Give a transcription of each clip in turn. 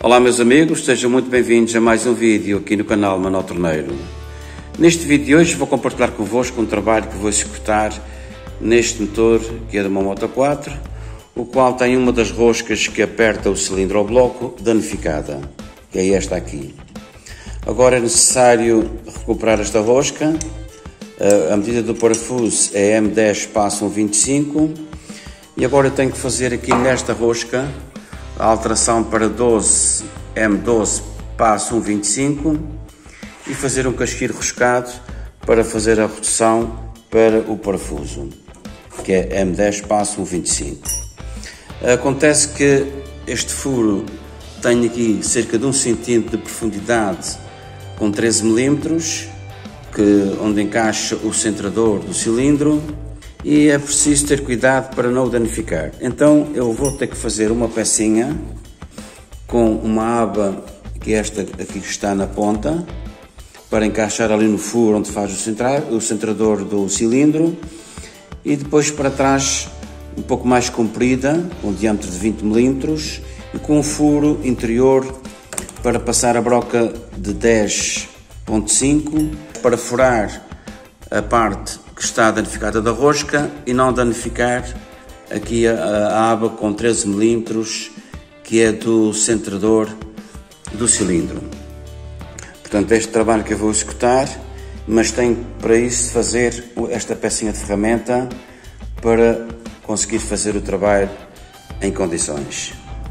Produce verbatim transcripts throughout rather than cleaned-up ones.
Olá meus amigos, sejam muito bem-vindos a mais um vídeo aqui no canal Manuel Torneiro. Neste vídeo de hoje vou compartilhar convosco um trabalho que vou executar neste motor que é de uma Moto quatro, o qual tem uma das roscas que aperta o cilindro ao bloco danificada, que é esta aqui. Agora é necessário recuperar esta rosca. A medida do parafuso é M dez espaço um vinte e cinco e agora eu tenho que fazer aqui nesta rosca a alteração para doze M doze espaço um vinte e cinco e fazer um casquilho roscado para fazer a redução para o parafuso, que é M dez espaço um vinte e cinco. Acontece que este furo tem aqui cerca de um centímetro de profundidade com treze milímetros, que, onde encaixa o centrador do cilindro, e é preciso ter cuidado para não o danificar. Então eu vou ter que fazer uma pecinha com uma aba, que é esta aqui que está na ponta, para encaixar ali no furo onde faz o, centrar, o centrador do cilindro, e depois para trás um pouco mais comprida, com um diâmetro de vinte milímetros, e com um furo interior para passar a broca de dez ponto cinco, para furar a parte que está danificada da rosca e não danificar aqui a, a aba com treze milímetros, que é do centrador do cilindro. Portanto, este trabalho que eu vou executar, mas tenho para isso fazer esta pecinha de ferramenta para conseguir fazer o trabalho em condições.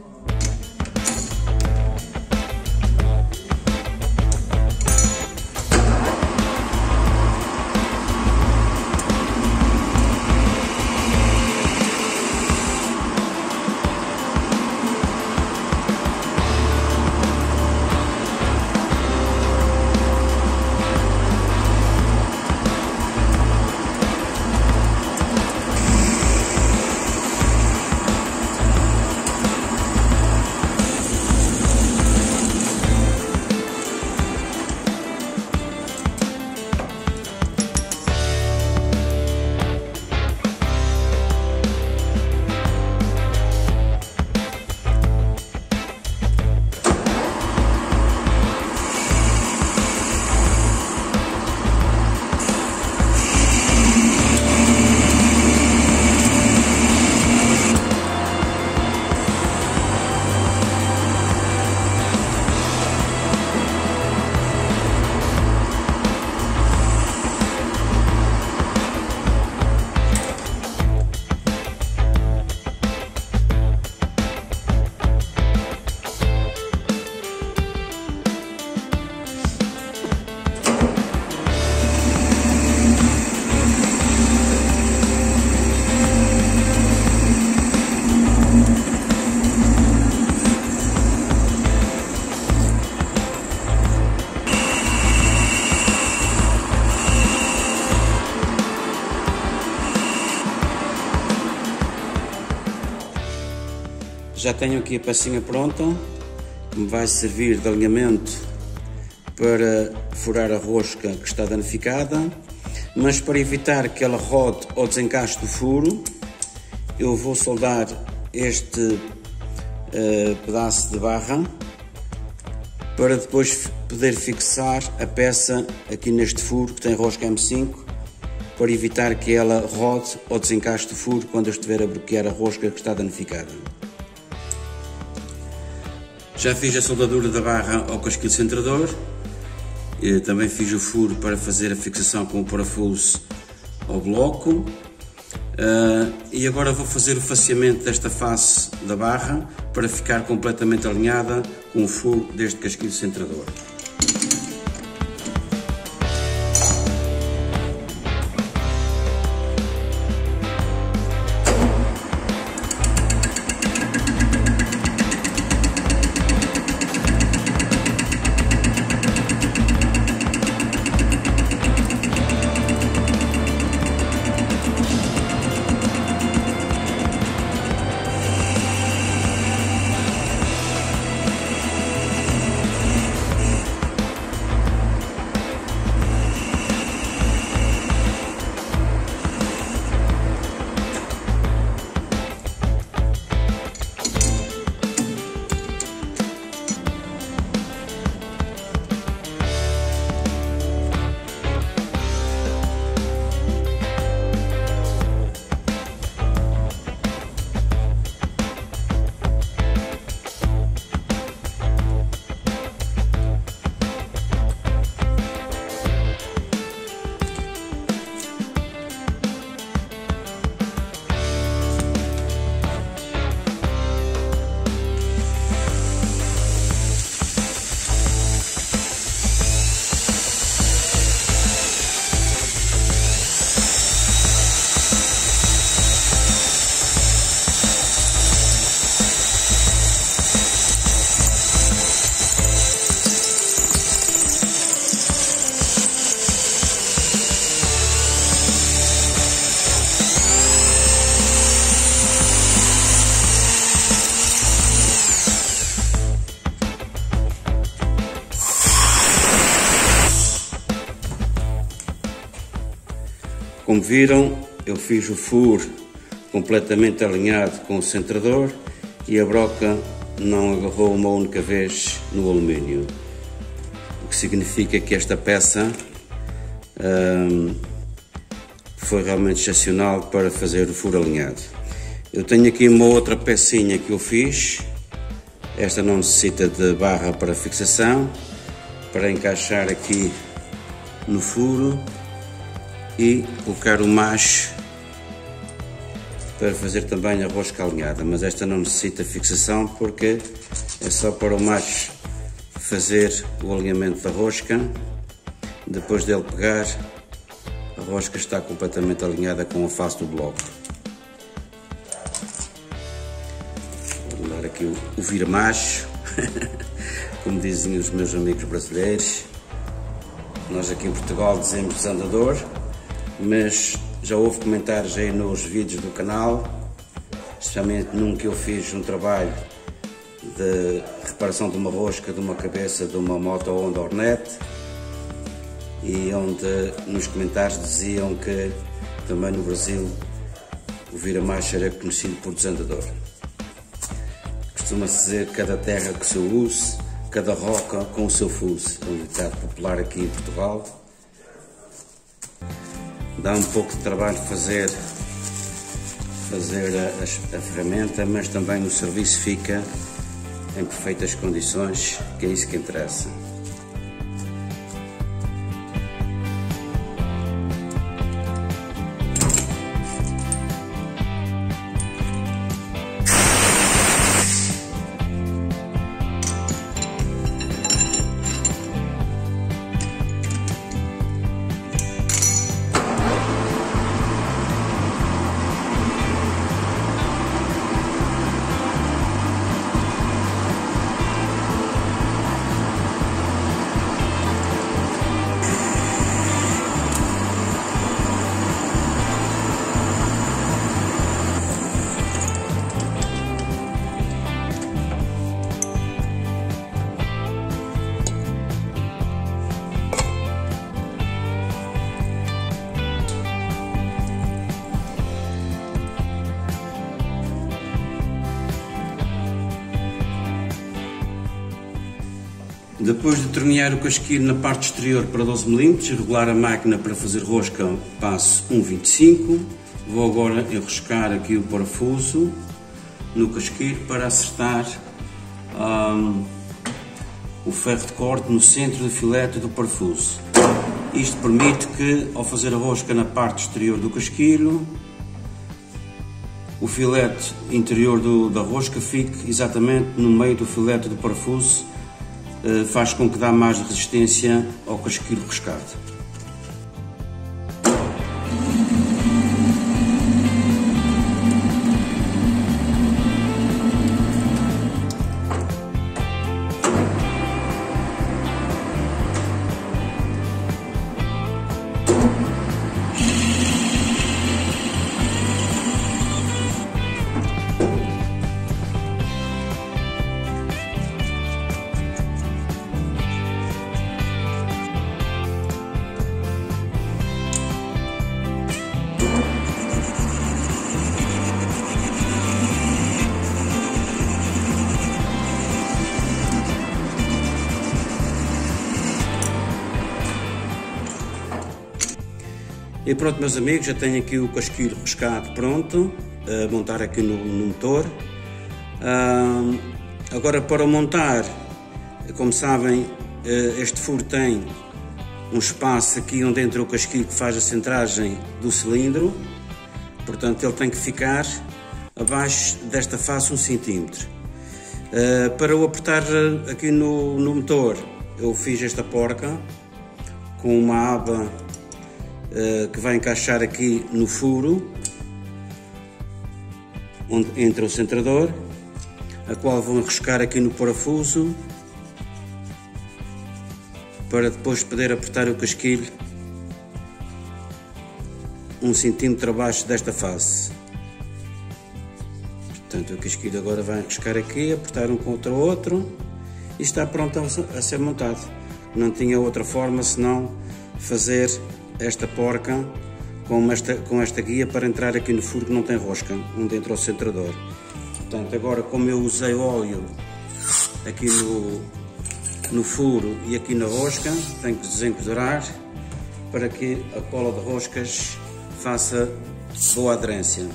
Já tenho aqui a pecinha pronta, que me vai servir de alinhamento para furar a rosca que está danificada, mas para evitar que ela rode ou desencaixe do furo, eu vou soldar este uh, pedaço de barra para depois poder fixar a peça aqui neste furo que tem rosca M cinco, para evitar que ela rode ou desencaixe do furo quando eu estiver a bloquear a rosca que está danificada. Já fiz a soldadura da barra ao casquilho centrador, e também fiz o furo para fazer a fixação com o parafuso ao bloco, uh, e agora vou fazer o faceamento desta face da barra para ficar completamente alinhada com o furo deste casquilho centrador. Como viram, eu fiz o furo completamente alinhado com o centrador e a broca não agarrou uma única vez no alumínio, o que significa que esta peça hum, foi realmente excepcional para fazer o furo alinhado. Eu tenho aqui uma outra pecinha que eu fiz, esta não necessita de barra para fixação, para encaixar aqui no furo e colocar o macho para fazer também a rosca alinhada, mas esta não necessita fixação porque é só para o macho fazer o alinhamento da rosca. Depois dele pegar, a rosca está completamente alinhada com a face do bloco. Vou dar aqui o, o vira-macho, como dizem os meus amigos brasileiros. Nós aqui em Portugal dizemos desandador, mas já houve comentários aí nos vídeos do canal, especialmente num que eu fiz um trabalho de reparação de uma rosca de uma cabeça de uma moto Honda Hornet, e onde nos comentários diziam que também no Brasil o vira-macho era conhecido por desandador. Costuma-se dizer cada terra com o seu uso, cada roca com o seu fuso, é um ditado popular aqui em Portugal. Dá um pouco de trabalho fazer, fazer a, a, a ferramenta, mas também o serviço fica em perfeitas condições, que é isso que interessa. Depois de tornear o casquilho na parte exterior para doze milímetros e regular a máquina para fazer rosca, passo um vinte e cinco. Vou agora enroscar aqui o parafuso no casquilho para acertar um, o ferro de corte no centro do filete do parafuso. Isto permite que, ao fazer a rosca na parte exterior do casquilho, o filete interior do, da rosca fique exatamente no meio do filete do parafuso. Faz com que dê mais resistência ao casquilho roscado. E pronto, meus amigos, já tenho aqui o casquilho roscado pronto, a montar aqui no, no motor. Uh, agora para montar, como sabem, este furo tem um espaço aqui onde entra o casquilho que faz a centragem do cilindro, portanto ele tem que ficar abaixo desta face um centímetro. Uh, para o apertar aqui no, no motor, eu fiz esta porca com uma aba uh, que vai encaixar aqui no furo onde entra o centrador, a qual vou enroscar aqui no parafuso para depois poder apertar o casquilho um centímetro abaixo desta face. Portanto, o casquilho agora vai enroscar aqui, apertar um contra o outro e está pronto a ser montado. Não tinha outra forma senão fazer esta porca com esta, com esta guia para entrar aqui no furo que não tem rosca, onde entra o centrador. Portanto, agora como eu usei óleo aqui no, no furo e aqui na rosca, tenho que desencodurar para que a cola de roscas faça boa aderência.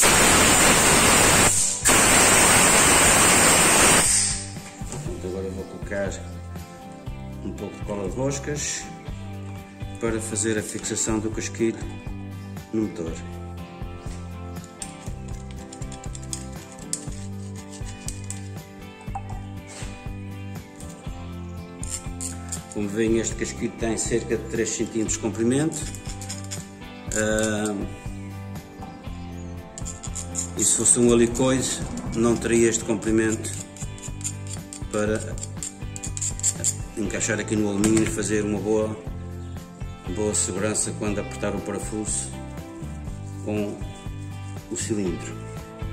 Portanto, agora vou colocar um pouco de cola de roscas para fazer a fixação do casquilho no motor. Como veem, este casquilho tem cerca de três centímetros de comprimento. Uh, e se fosse um helicoide, não teria este comprimento para encaixar aqui no alumínio e fazer uma boa, boa segurança quando apertar o parafuso com o cilindro.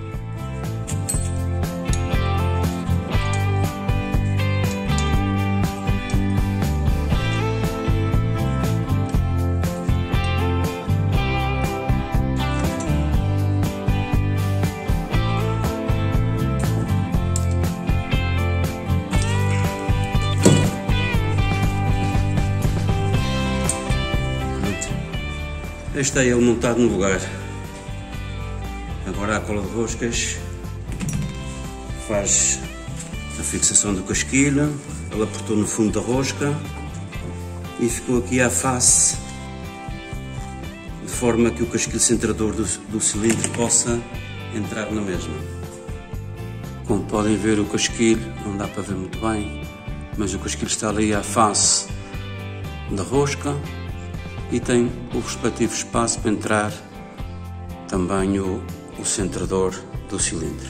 Este é ele montado no lugar. Agora a cola de roscas faz a fixação do casquilho. Ele apertou no fundo da rosca e ficou aqui à face, de forma que o casquilho centrador do, do cilindro possa entrar na mesma. Como podem ver, o casquilho, não dá para ver muito bem, mas o casquilho está ali à face da rosca e tem o respectivo espaço para entrar também o, o centrador do cilindro.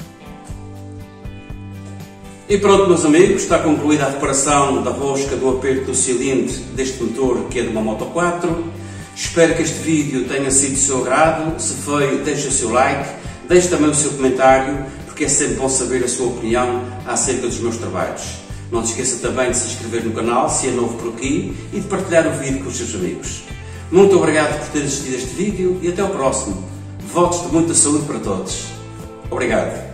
E pronto, meus amigos, está concluída a reparação da rosca do aperto do cilindro deste motor que é de uma Moto quatro. Espero que este vídeo tenha sido do seu agrado. Se foi, deixe o seu like, deixe também o seu comentário, porque é sempre bom saber a sua opinião acerca dos meus trabalhos. Não se esqueça também de se inscrever no canal, se é novo por aqui, e de partilhar o vídeo com os seus amigos. Muito obrigado por ter assistido a este vídeo e até ao próximo. Votos de muita saúde para todos. Obrigado.